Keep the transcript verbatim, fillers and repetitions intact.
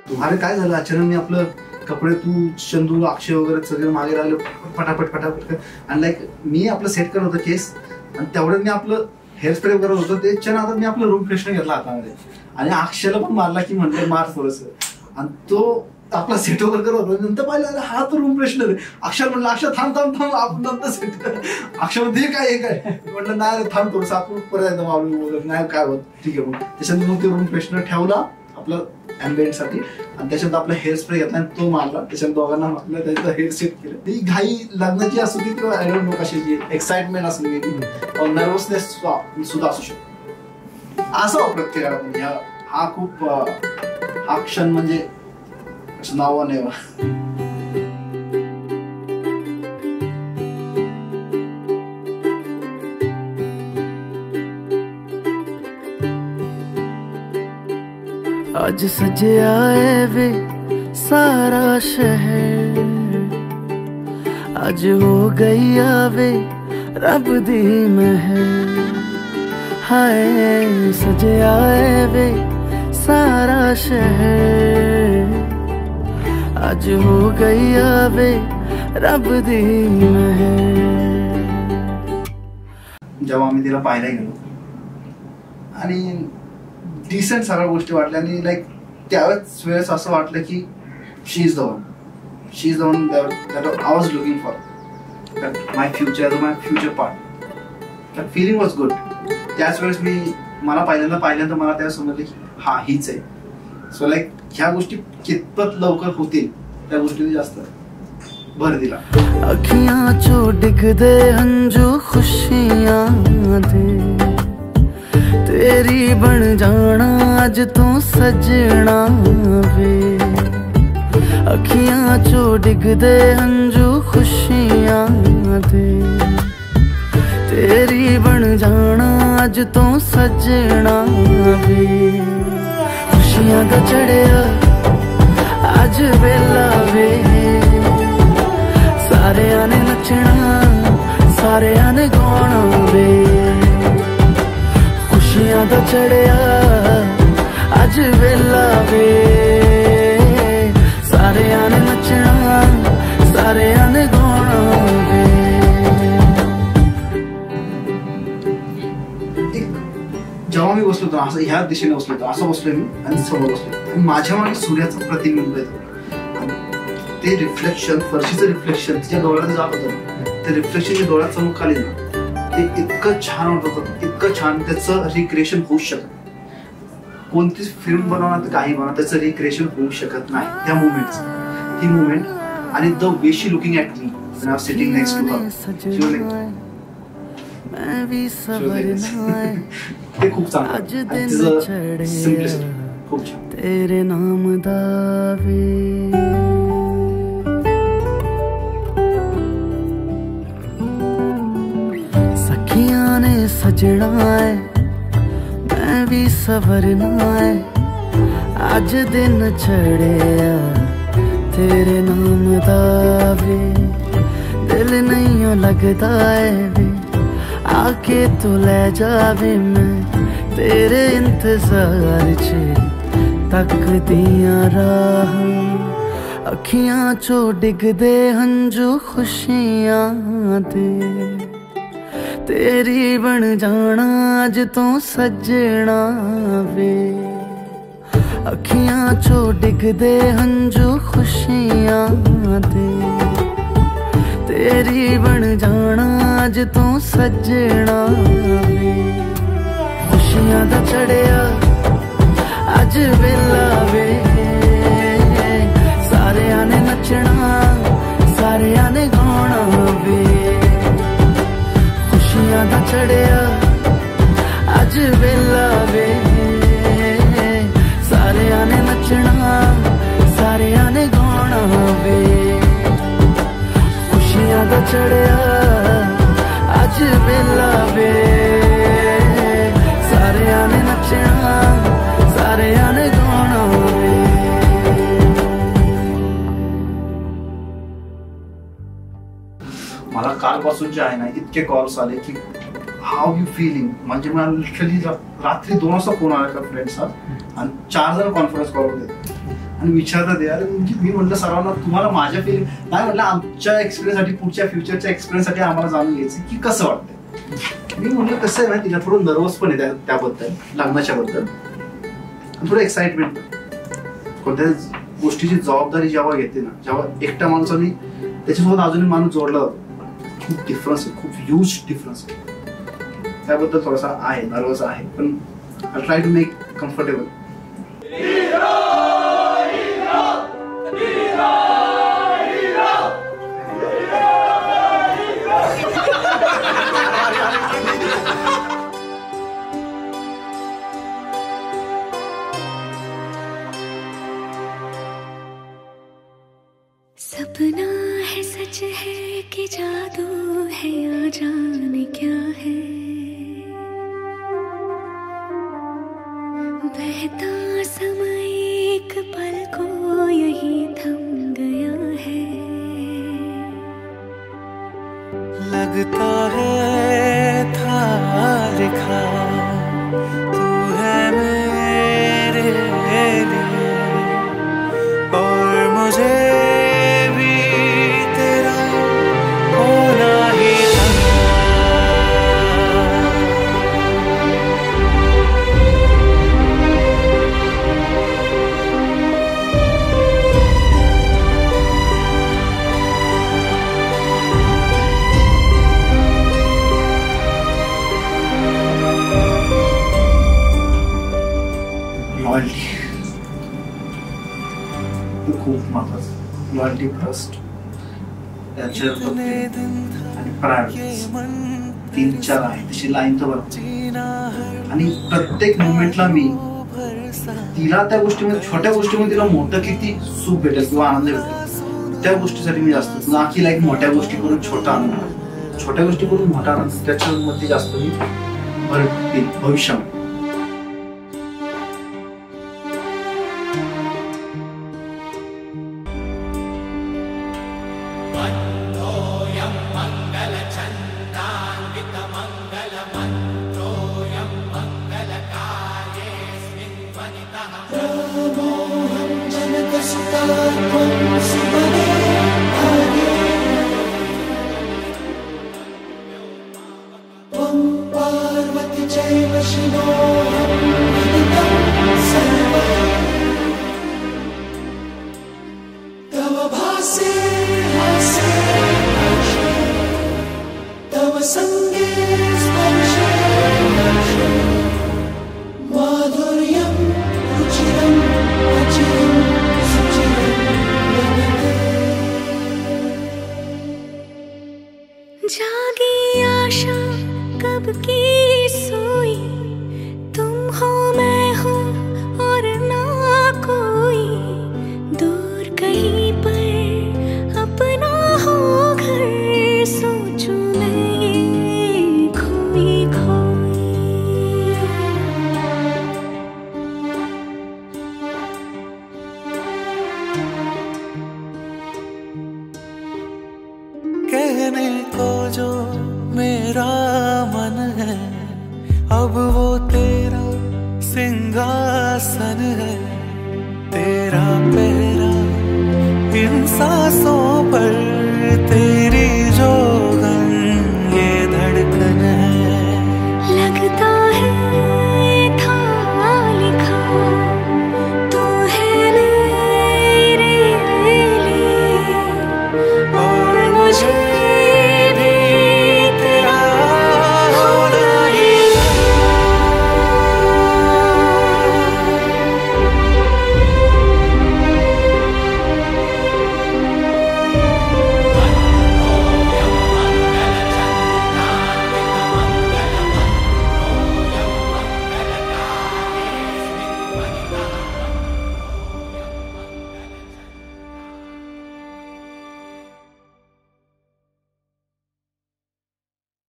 तुम्हाला काय झालं अचानक मी आपलं कपडे तू चंदू अक्षय वगैरे सगळे मागे लागले फटाफट फटाफट आणि लाईक मी आपलं सेट करत होतं केस आणि तेवढ्यात मी आपलं हेअर स्प्रे करत होतो त्याच्या नादात मी आपलं रूम फ्रेशनर घेतला हातामध्ये आणि अक्षयला पण मारला की म्हणलं मार थोडस आणि तो आपला सेट वगैरे करत होता नंतर पाहिलं हा तो रूम फ्रेशनर आहे. अक्षय म्हणलं अक्षय थांब थांब थांब आपण नंतर सेट कर. अक्षय म्हणते काय हे काय म्हटलं नाही थांब थोडंसं आपण परत मारून वगैरे नाही काय होत ठीक आहे. मग त्याच्यानंतर मग ते रूम फ्रेशनर ठेवला आपलं अँबिएंट साठी आणि त्याच्यात आपला हेअर स्प्रे घेतला आणि तो मारला त्याच्यात दोघांना मारला त्याचं हेअर सेट केलं. ती घाई लग्नाची असू दे किंवा आय डोंट नो कशाची एक्साइटमेंट असू दे नर्वसनेस सुद्धा असू शकतो. असं प्रत्येकाला म्हणजे हा खूप हा क्षण म्हणजे नावा नाही वा. आज सजया है वे सारा शहर आज हो गई आवे रब दी महर हाय सजया है वे सारा शहर आज हो गई आवे रब दी महर. जेव्हा आम्ही तिला पाहायला गेलो आणि डिसेंट सगळ्या गोष्टी वाटल्या आणि लाईक त्यावेळेस वेळेस असं वाटलं की she is the one she is the one that I was looking for that my future my future part. That feeling was good. त्याच वेळेस मी मला पहिल्यांदा पाहिल्यानंतर मला त्यावेळेस समजलं की हा हीच आहे. सो लाईक ह्या गोष्टी कितपत लवकर होतील त्या गोष्टीने जास्त भर दिला. अखियां चो डिगदे हंजू खुशियां दे तेरी बन जाना अज तू सजना वे अखियां चो डिगदे हंजू खुशियां दे तेरी बन जाना अज तू सजना वे. खुशियां दा चढ़िया अज वेला वे सारेयां ने नचना सारेयां ने गाना वे. खुशियां दा चढ़िया अज वेला वे सारेयां ने नचना सारेयां ने गाना वे. जेव्हा मी बसलो होतो असं ह्या दिशेने बसलो होतो असं बसलोय मी आणि समोर बसलोय आणि माझ्या मागे सूर्याचं प्रतिबिंब येतं ते रिफ्लेक्शन फरशीचं रिफ्लेक्शन तिच्या डोळ्यात जात होतं ते रिफ्लेक्शन डोळ्यात समोर खाली ना ते इतकं छान वाटत होतं इतकं छान त्याचं रिक्रिएशन होऊ शकत. कोणतीच फिल्म बनवणार तर काही बनवणार त्याचं रिक्रिएशन होऊ शकत नाही त्या मुवमेंटचं. ती मुवमेंट आणि the way she looking at me when I was sitting next to her ते खूप चांगलं सिम्पलिसिटी खूप छान. तेरे नाम दावे सखियां ने सजना है मैं भी सवरना है अज दिन चढ़िया तेरे नाम दावे दिल नहीं लगता है वे आके तू ले जावे मैं तेरे इंतजार च तक दिया राह. अखियां चो डिगदे हंजू खुशियां दे तेरी बन जाना अज तू सजना वे. अखियां चो डिगदे हंजू खुशियां दे तेरी बन जाना अज तू सजना वे. खुशियां दा चढ़िया अज वेला वे सारेयां ने नचना सारेयां ने गाना वे. खुशियां दा चढ़िया अज वेला वे सारेयां ने नचना सारेयां ने गाना वे. खुशियां दा चढ़िया अज वेला वे सारेयां ने नचना सारेयां ने गाना वे. मला कालपासून जे आहे ना इतके कॉल्स आले की हाऊ यू फिलिंग म्हणजे मला लिटरली रात्री दोन वाजता फोन आला का फ्रेंड्सचा आणि चार जण कॉन्फरन्स कॉल होते आणि विचारतात यार. म्हणजे मी म्हटलं सर्वांना तुम्हाला माझ्या फिलिंग नाही म्हटलं आमच्या एक्सपिरियन्ससाठी पुढच्या फ्युचरच्या एक्सपिरियन्ससाठी आम्हाला जाणून घ्यायचं की कसं वाटतंय. मी म्हटलं कसं आहे ना तिला थोडं नर्वस पण आहे त्याबद्दल लग्नाच्या बद्दल थोडं एक्साइटमेंट. कोणत्या गोष्टीची जबाबदारी जेव्हा घेते ना जेव्हा एकट्या माणसाने त्याच्यासोबत अजूनही माणूस जोडला जातो खूप डिफरन्स आहे खूप ह्यूज डिफरन्स आहे. त्याबद्दल थोडासा आहे नर्वस आहे पण I try to make comfortable. सपना है सच है कि जादू है या जाने क्या है. बहता समय एक पल को यही थम गया है. लगता है था लिखा तू है मेरे लिए और मुझे खूप महत्वाचं. लॉयल्टी ट्रस्ट आणि प्रायोरिटीज तीन चार आहे तशी लाईन तर बरोबर. आणि प्रत्येक मोमेंटला मी तिला त्या गोष्टीमध्ये छोट्या गोष्टीमध्ये तिला मोठं किती सुख भेटेल किंवा आनंद भेटेल त्या गोष्टीसाठी मी जास्त ना की लाईक मोठ्या गोष्टी करून छोटा आनंद छोट्या गोष्टी करून मोठा आनंद त्याच्यामध्ये जास्त मी भर भविष्यामध्ये. जागी आशा कब की सोई तुम हो मैं हूँ और ना कोई दूर कहीं पर अपना हो घर सोचूं मैं ये खोई खोई. कहने को जो मेरा मन है अब वो तेरा सिंहासन है तेरा पहरा इन सांसों